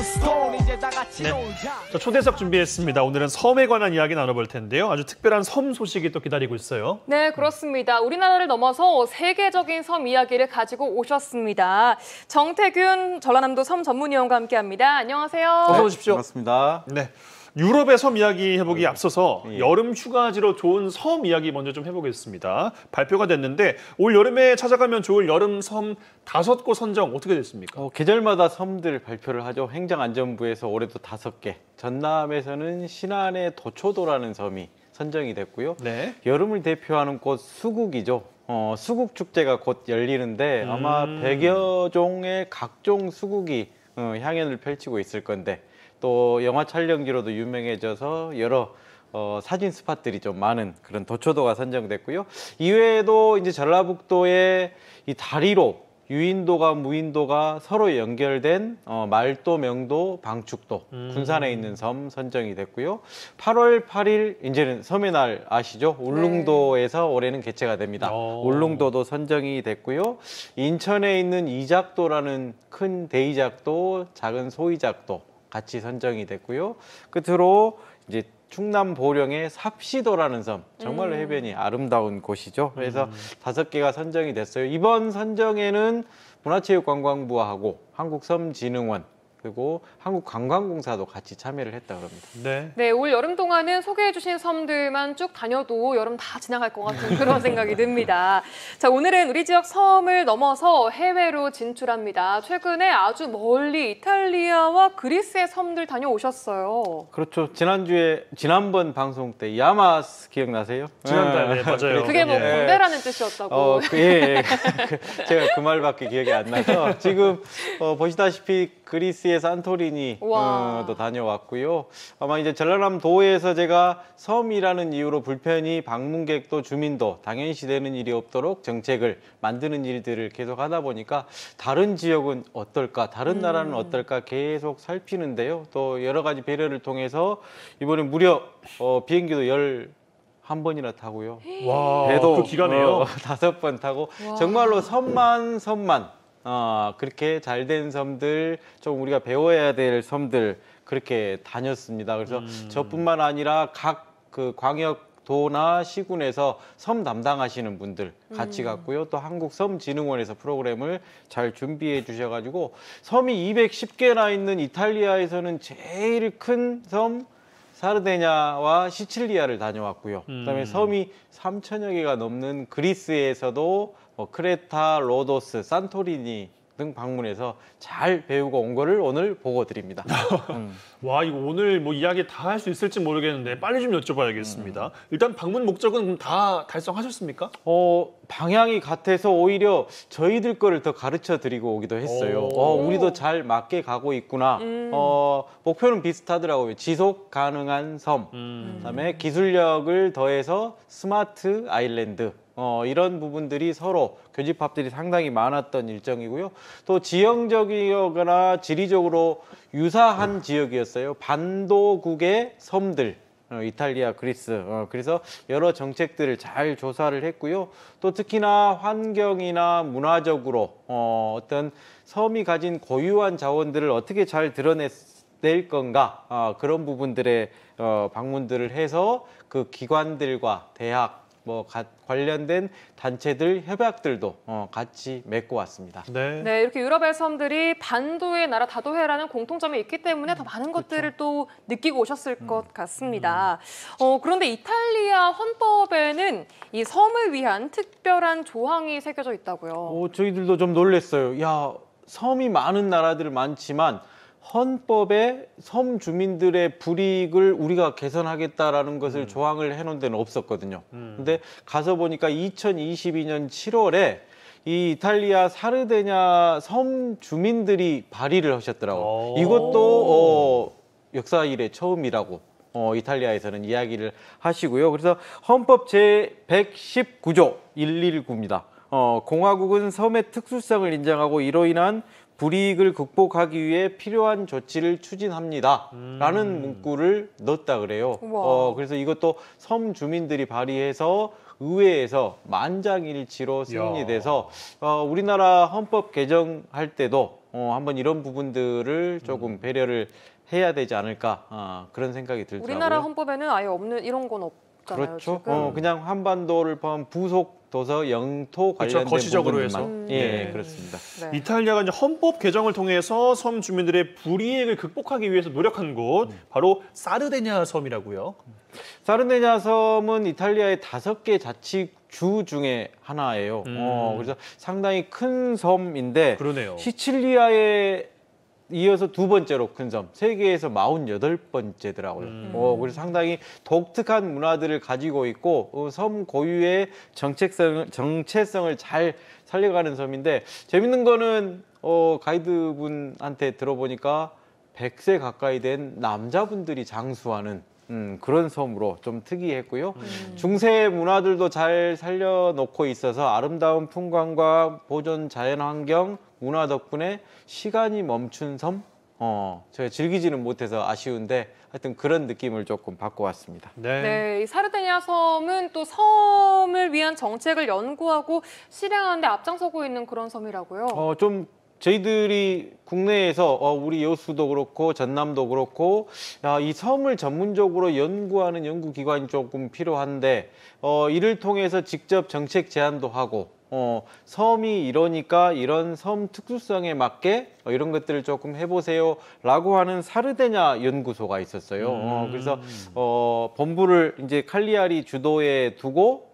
네. 자, 초대석 준비했습니다. 오늘은 섬에 관한 이야기 나눠볼 텐데요. 아주 특별한 섬 소식이 또 기다리고 있어요. 네, 그렇습니다. 우리나라를 넘어서 세계적인 섬 이야기를 가지고 오셨습니다. 정태균 전라남도 섬 전문위원과 함께합니다. 안녕하세요. 어서 오십시오. 반갑습니다. 네. 유럽의 섬 이야기 해보기 앞서서 예. 여름 휴가지로 좋은 섬 이야기 먼저 좀 해보겠습니다. 발표가 됐는데 올 여름에 찾아가면 좋을 여름 섬 5곳 선정 어떻게 됐습니까? 계절마다 섬들 발표를 하죠. 행정안전부에서 올해도 5개. 전남에서는 신안의 도초도라는 섬이 선정이 됐고요. 네. 여름을 대표하는 곳 수국이죠. 수국 축제가 곧 열리는데 아마 100여 종의 각종 수국이 향연을 펼치고 있을 건데 또 영화 촬영지로도 유명해져서 여러 사진 스팟들이 좀 많은 그런 도초도가 선정됐고요. 이외에도 이제 전라북도의 이 다리로 유인도가 무인도가 서로 연결된 말도, 명도, 방축도, 군산에 있는 섬 선정이 됐고요. 8월 8일 이제는 섬의 날 아시죠? 울릉도에서 올해는 개최가 됩니다. 울릉도도 선정이 됐고요. 인천에 있는 이작도라는 큰 대이작도, 작은 소이작도 같이 선정이 됐고요. 끝으로 이제 충남 보령의 삽시도라는 섬, 정말로 해변이 아름다운 곳이죠. 그래서 5개가 선정이 됐어요. 이번 선정에는 문화체육관광부하고 한국섬진흥원 그리고 한국관광공사도 같이 참여를 했다 그럽니다. 네. 네, 올 여름 동안은 소개해주신 섬들만 쭉 다녀도 여름 다 지나갈 것 같은 그런 생각이 듭니다. 자, 오늘은 우리 지역 섬을 넘어서 해외로 진출합니다. 최근에 아주 멀리 이탈리아와 그리스의 섬들 다녀오셨어요. 그렇죠. 지난번 방송 때 야마스 기억나세요? 지난달 네, 맞아요. 그게 뭐 예. 군대라는 뜻이었다고. 예. 제가 그 말밖에 기억이 안 나서 지금 보시다시피 그리스의 산토리니도 다녀왔고요. 아마 이제 전라남도에서 제가 섬이라는 이유로 불편이 방문객도 주민도 당연시되는 일이 없도록 정책을 만드는 일들을 계속 하다 보니까 다른 지역은 어떨까, 다른 나라는 어떨까 계속 살피는데요. 또 여러 가지 배려를 통해서 이번에 무려 비행기도 11번이나 타고요. 와, 배도 그 기간에요? 5번 타고 와. 정말로 섬만 그렇게 잘된 섬들, 좀 우리가 배워야 될 섬들 그렇게 다녔습니다. 그래서 저뿐만 아니라 각 그 광역도나 시군에서 섬 담당하시는 분들 같이 갔고요. 또 한국섬진흥원에서 프로그램을 잘 준비해 주셔가지고 섬이 210개나 있는 이탈리아에서는 제일 큰 섬 사르데냐와 시칠리아를 다녀왔고요. 그다음에 섬이 3,000여 개가 넘는 그리스에서도 크레타, 로도스, 산토리니 등 방문해서 잘 배우고 온 거를 오늘 보고 드립니다. 와, 이거 오늘 뭐 이야기 다 할 수 있을지 모르겠는데 빨리 좀 여쭤봐야겠습니다. 일단 방문 목적은 그럼 다 달성하셨습니까? 방향이 같아서 오히려 저희들 거를 더 가르쳐 드리고 오기도 했어요. 우리도 잘 맞게 가고 있구나. 목표는 비슷하더라고요. 지속 가능한 섬, 그다음에 기술력을 더해서 스마트 아일랜드. 이런 부분들이 서로 교집합들이 상당히 많았던 일정이고요. 또 지형적이거나 지리적으로 유사한 지역이었어요. 반도국의 섬들, 이탈리아, 그리스. 그래서 여러 정책들을 잘 조사를 했고요. 또 특히나 환경이나 문화적으로 어떤 섬이 가진 고유한 자원들을 어떻게 잘 드러낼 건가, 그런 부분들의 방문들을 해서 그 기관들과 대학, 관련된 단체들, 협약들도 같이 맺고 왔습니다. 네. 네, 이렇게 유럽의 섬들이 반도의 나라 다도해라는 공통점이 있기 때문에 더 많은 것들을 또 느끼고 오셨을 것 같습니다. 그런데 이탈리아 헌법에는 이 섬을 위한 특별한 조항이 새겨져 있다고요. 저희들도 좀 놀랐어요. 야, 섬이 많은 나라들 많지만 헌법에 섬 주민들의 불이익을 우리가 개선하겠다라는 것을 조항을 해놓은 데는 없었거든요. 근데 가서 보니까 2022년 7월에 이 이탈리아 사르데냐 섬 주민들이 발의를 하셨더라고요. 이것도 역사 이래 처음이라고 이탈리아에서는 이야기를 하시고요. 그래서 헌법 제119조 119입니다. 공화국은 섬의 특수성을 인정하고 이로 인한 불이익을 극복하기 위해 필요한 조치를 추진합니다. 라는 문구를 넣었다 그래요. 그래서 이것도 섬 주민들이 발의해서 의회에서 만장일치로 승인이 돼서 우리나라 헌법 개정할 때도 한번 이런 부분들을 조금 배려를 해야 되지 않을까 그런 생각이 들더라고요. 우리나라 헌법에는 아예 없는 이런 건 없잖아요. 그렇죠. 지금. 그냥 한반도를 포함 부속 도서 영토 관련된 거시적으로 부분들만. 해서. 예, 네. 그렇습니다. 네. 이탈리아가 이제 헌법 개정을 통해서 섬 주민들의 불이익을 극복하기 위해서 노력한 곳 바로 사르데냐 섬이라고요. 사르데냐 섬은 이탈리아의 5개 자치주 중에 하나예요. 그래서 상당히 큰 섬인데 그러네요. 시칠리아에 이어서 2번째로 큰 섬, 세계에서 48번째더라고요. 그래서 상당히 독특한 문화들을 가지고 있고 섬 고유의 정체성을 잘 살려가는 섬인데 재밌는 거는 가이드분한테 들어보니까 100세 가까이 된 남자분들이 장수하는 그런 섬으로 좀 특이했고요. 중세 문화들도 잘 살려놓고 있어서 아름다운 풍광과 보존 자연환경, 문화 덕분에 시간이 멈춘 섬? 제가 즐기지는 못해서 아쉬운데 하여튼 그런 느낌을 조금 받고 왔습니다. 네. 네, 이 사르데냐 섬은 또 섬을 위한 정책을 연구하고 실행하는 데 앞장서고 있는 그런 섬이라고요. 좀 저희들이 국내에서 우리 여수도 그렇고 전남도 그렇고 이 섬을 전문적으로 연구하는 연구기관이 조금 필요한데 이를 통해서 직접 정책 제안도 하고 섬이 이러니까 이런 섬 특수성에 맞게 이런 것들을 조금 해보세요 라고 하는 사르데냐 연구소가 있었어요. 그래서 본부를 이제 칼리아리 주도에 두고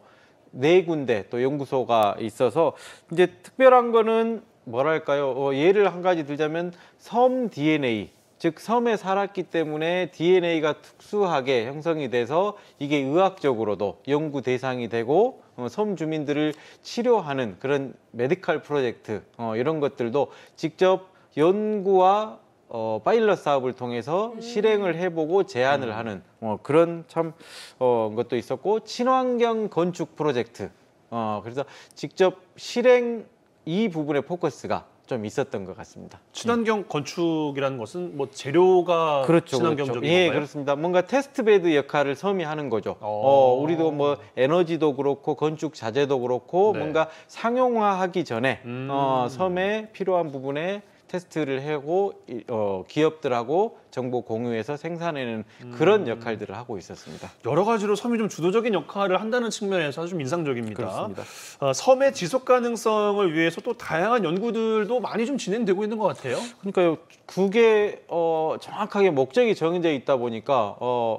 4군데 또 연구소가 있어서 이제 특별한 거는 뭐랄까요? 예를 한 가지 들자면 섬 DNA, 즉 섬에 살았기 때문에 DNA가 특수하게 형성이 돼서 이게 의학적으로도 연구 대상이 되고 섬 주민들을 치료하는 그런 메디컬 프로젝트 이런 것들도 직접 연구와 파일럿 사업을 통해서 실행을 해보고 제안을 하는 그런 참 것도 있었고 친환경 건축 프로젝트 그래서 직접 실행 이 부분에 포커스가 좀 있었던 것 같습니다. 친환경 건축이라는 것은 뭐 재료가 친환경적인 건가요? 예, 그렇습니다. 뭔가 테스트베드 역할을 섬이 하는 거죠. 우리도 뭐 에너지도 그렇고 건축 자재도 그렇고 네. 뭔가 상용화하기 전에 섬에 필요한 부분에 테스트를 하고 기업들하고 정보 공유해서 생산해내는 그런 역할들을 하고 있었습니다. 여러 가지로 섬이 좀 주도적인 역할을 한다는 측면에서 좀 인상적입니다. 그렇습니다. 섬의 지속 가능성을 위해서 또 다양한 연구들도 많이 좀 진행되고 있는 것 같아요. 그러니까요, 그게 정확하게 목적이 정해져 있다 보니까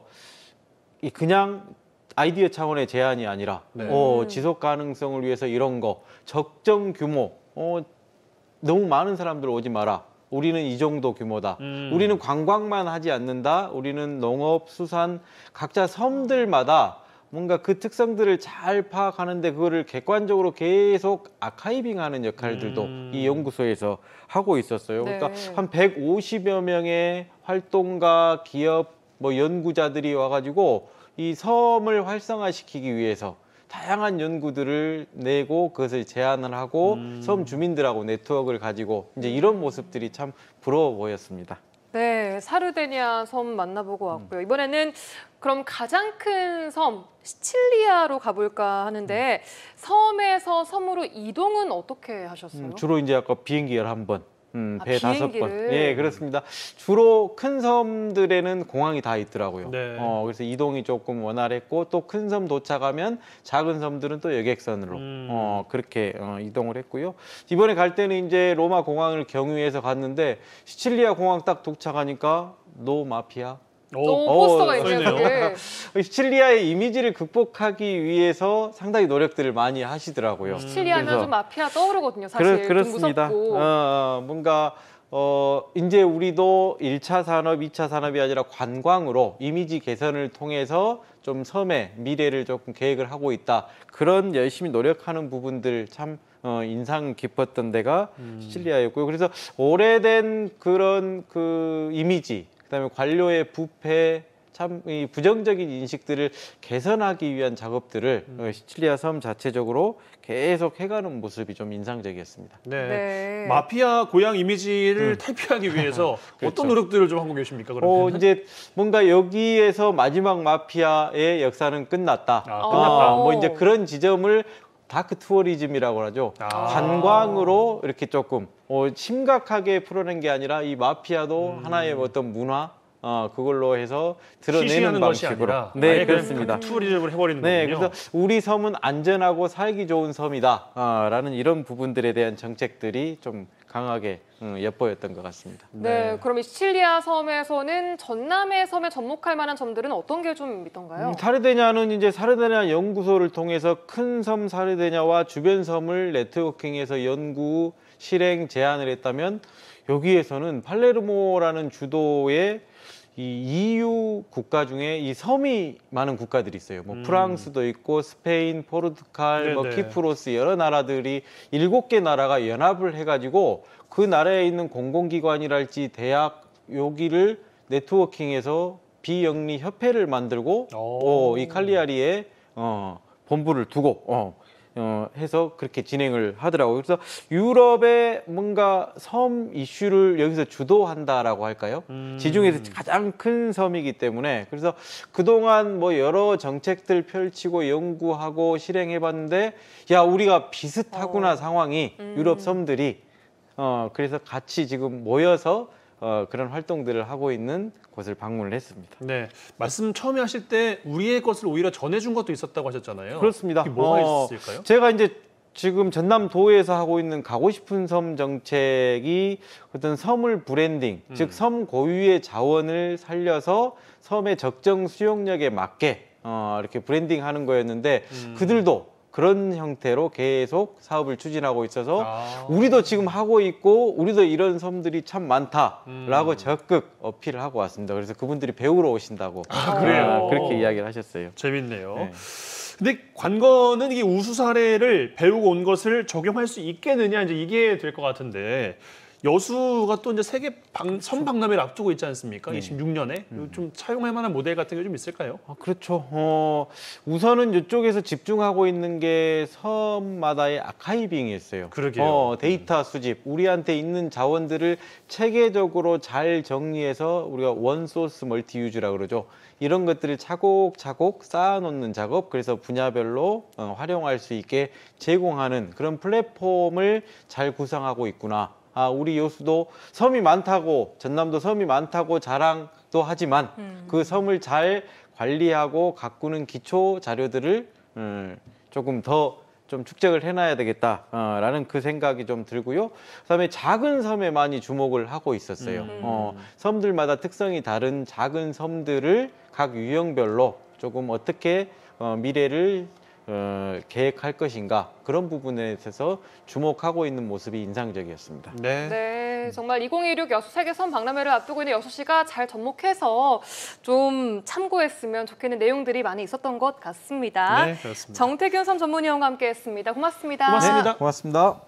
그냥 아이디어 차원의 제안이 아니라 네. 지속 가능성을 위해서 이런 거 적정 규모 너무 많은 사람들 오지 마라. 우리는 이 정도 규모다. 우리는 관광만 하지 않는다. 우리는 농업, 수산 각자 섬들마다 뭔가 그 특성들을 잘 파악하는데 그거를 객관적으로 계속 아카이빙하는 역할들도 이 연구소에서 하고 있었어요. 네. 그러니까 한 150여 명의 활동가, 기업, 연구자들이 와가지고 이 섬을 활성화시키기 위해서 다양한 연구들을 내고 그것을 제안을 하고 섬 주민들하고 네트워크를 가지고 이제 이런 모습들이 참 부러워 보였습니다. 네, 사르데냐 섬 만나보고 왔고요. 이번에는 그럼 가장 큰 섬 시칠리아로 가볼까 하는데 섬에서 섬으로 이동은 어떻게 하셨어요? 주로 이제 아까 비행기 11번, 배 5번. 비행기를. 예, 그렇습니다. 주로 큰 섬들에는 공항이 다 있더라고요. 네. 그래서 이동이 조금 원활했고 또 큰 섬 도착하면 작은 섬들은 또 여객선으로 그렇게 이동을 했고요. 이번에 갈 때는 이제 로마 공항을 경유해서 갔는데 시칠리아 공항 딱 도착하니까 노 마피아. 또 포스터가 있네요. 써있네요. 그게. 시칠리아의 이미지를 극복하기 위해서 상당히 노력들을 많이 하시더라고요. 시칠리아면 그래서 좀 마피아 떠오르거든요. 사실 좀 그렇습니다. 무섭고. 뭔가 이제 우리도 1차 산업, 2차 산업이 아니라 관광으로 이미지 개선을 통해서 좀 섬의 미래를 조금 계획을 하고 있다. 그런 열심히 노력하는 부분들 참 인상 깊었던 데가 시칠리아였고요. 그래서 오래된 그런 그 이미지, 그다음에 관료의 부패, 참 이 부정적인 인식들을 개선하기 위한 작업들을 시칠리아 섬 자체적으로 계속 해가는 모습이 좀 인상적이었습니다. 네. 네. 마피아 고향 이미지를 탈피하기 위해서 그렇죠. 어떤 노력들을 좀 하고 계십니까? 그러면? 이제 뭔가 여기에서 마지막 마피아의 역사는 끝났다. 끝났다. 이제 그런 지점을 다크 투어리즘이라고 하죠. 아. 관광으로 이렇게 조금 심각하게 풀어낸 게 아니라 이 마피아도 하나의 어떤 문화 그걸로 해서 드러내는 시시하는 것이 방식으로. 아니라 네, 아예 그냥 그렇습니다. 투리를 해버리는 네, 거군요. 그래서 우리 섬은 안전하고 살기 좋은 섬이다 라는 이런 부분들에 대한 정책들이 좀 강하게 엿보였던 것 같습니다. 네, 그럼 이 시칠리아 섬에서는 전남의 섬에 접목할 만한 점들은 어떤 게 좀 있던가요? 사르데냐는 이제 사르데냐 연구소를 통해서 큰 섬 사르데냐와 주변 섬을 네트워킹해서 연구, 실행, 제안을 했다면 여기에서는 팔레르모라는 주도의 이 EU 국가 중에 이 섬이 많은 국가들이 있어요. 뭐 프랑스도 있고 스페인, 포르투갈, 뭐 네네. 키프로스 여러 나라들이 7개 나라가 연합을 해가지고 그 나라에 있는 공공기관이랄지 대학 여기를 네트워킹해서 비영리 협회를 만들고 이 칼리아리에 본부를 두고 해서 그렇게 진행을 하더라고요. 그래서 유럽의 뭔가 섬 이슈를 여기서 주도한다라고 할까요? 지중해에서 가장 큰 섬이기 때문에 그래서 그동안 뭐 여러 정책들 펼치고 연구하고 실행해봤는데 야 우리가 비슷하구나 상황이 유럽 섬들이 그래서 같이 지금 모여서 그런 활동들을 하고 있는 곳을 방문을 했습니다. 네, 말씀 처음에 하실 때 우리의 것을 오히려 전해준 것도 있었다고 하셨잖아요. 그렇습니다. 이게 뭐가 있을까요? 제가 이제 지금 전남도에서 하고 있는 가고 싶은 섬 정책이 어떤 섬을 브랜딩, 즉 섬 고유의 자원을 살려서 섬의 적정 수용력에 맞게 이렇게 브랜딩하는 거였는데 그들도 그런 형태로 계속 사업을 추진하고 있어서 우리도 지금 하고 있고 우리도 이런 섬들이 참 많다라고 적극 어필을 하고 왔습니다. 그래서 그분들이 배우러 오신다고 그래요? 그렇게 이야기를 하셨어요. 재밌네요. 네. 근데 관건은 이 우수 사례를 배우고 온 것을 적용할 수 있겠느냐 이제 이게 될 것 같은데 여수가 또 이제 세계 섬 박람회를 앞두고 있지 않습니까? 26년에 좀 차용할 만한 모델 같은 게 좀 있을까요? 그렇죠. 우선은 이쪽에서 집중하고 있는 게 섬마다의 아카이빙이었어요. 그러게요. 데이터 수집, 우리한테 있는 자원들을 체계적으로 잘 정리해서 우리가 원소스 멀티유즈라고 그러죠. 이런 것들을 차곡차곡 쌓아놓는 작업, 그래서 분야별로 활용할 수 있게 제공하는 그런 플랫폼을 잘 구상하고 있구나. 우리 여수도 섬이 많다고, 전남도 섬이 많다고 자랑도 하지만 그 섬을 잘 관리하고 가꾸는 기초 자료들을 조금 더 좀 축적을 해놔야 되겠다라는 그 생각이 좀 들고요. 그다음에 작은 섬에 많이 주목을 하고 있었어요. 섬들마다 특성이 다른 작은 섬들을 각 유형별로 조금 어떻게 미래를 계획할 것인가 그런 부분에 있어서 주목하고 있는 모습이 인상적이었습니다. 네, 정말 2016 여수 세계섬 박람회를 앞두고 있는 여수시가 잘 접목해서 좀 참고했으면 좋겠는 내용들이 많이 있었던 것 같습니다. 네, 그렇습니다. 정태균 섬 전문위원과 함께했습니다. 고맙습니다. 고맙습니다. 고맙습니다.